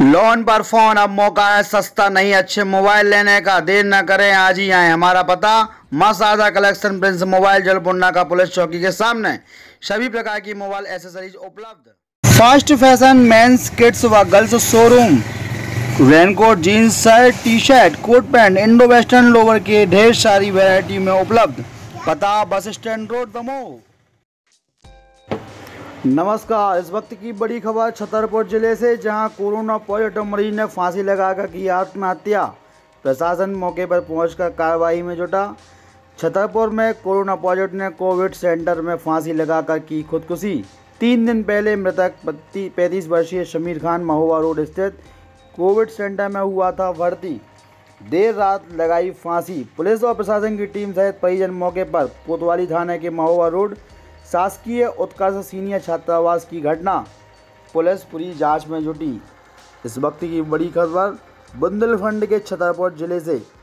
Loan पर phone अब मौका है सस्ता नहीं अच्छे मोबाइल लेने का। देर न करें, आज ही आए। हमारा पता मसादा कलेक्शन प्रिंस मोबाइल जलपुन्ना का पुलिस चौकी के सामने। सभी प्रकार की मोबाइल एसेसरीज उपलब्ध। फास्ट फैशन मेंस किड्स व girls showroom. Raincoat, jeans, shirt, T shirt, coat pant, Indo western lower के ढेर सारी वैरायटी में उपलब्ध। पता बस स्टैंड रोड दमोह। नमस्कार, इस वक्त की बड़ी खबर छतरपुर जिले से, जहां कोरोना पॉजिटिव मरीज ने फांसी लगाकर की आत्महत्या। प्रशासन मौके पर पहुंचकर कार्रवाई में जुटा। छतरपुर में कोरोना पॉजिटिव ने कोविड सेंटर में फांसी लगाकर की खुदकुशी। 3 दिन पहले मृतक 35 वर्षीय शमीर खान महुआ रोड स्थित कोविड सेंटर में हुआ था भर्ती। देर रात लगाई फांसी। पुलिस और प्रशासन की टीम सहित परिजन मौके पर। कोतवाली थाने के महुआ रोड शासकीय उत्कर्ष सीनियर छात्रावास की घटना। पुलिस पूरी जांच में जुटी। इस वक्त की बड़ी खबर बुंदेलखंड के छतरपुर जिले से।